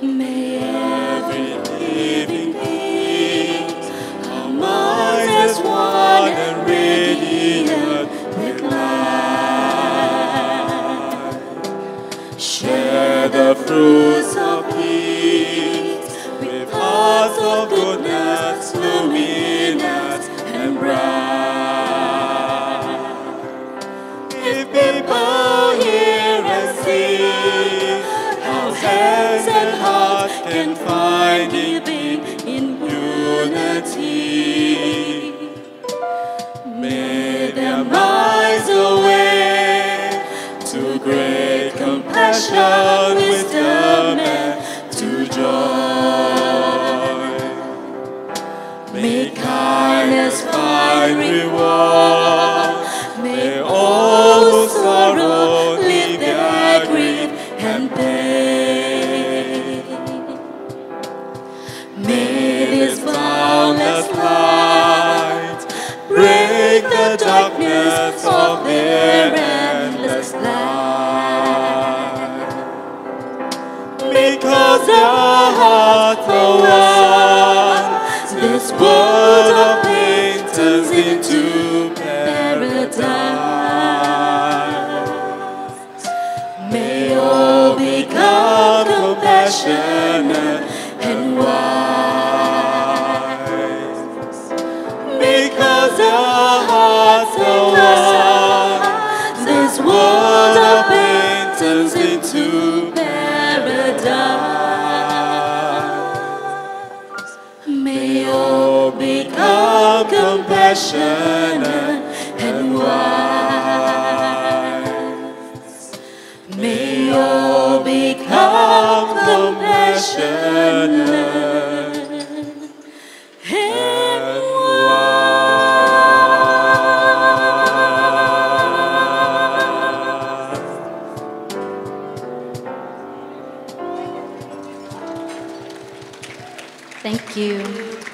May every living being, our minds as one and radiant with light, share the fruits of peace with hearts of goodness, luminous and bright. If people hear and see how hands and hearts can find living in unity, may their minds awake to great compassion, wisdom, and to joy. May kindness find reward. May all who sorrow leave their grief and pain. May this boundless light break the darkness of their endless life. Because their hearts are one, this world of pain turns into paradise. May all become compassionate and wise. Because our hearts are one, this world of pain turns into paradise. May all become compassionate and wise. May all become compassionate and wise. Thank you.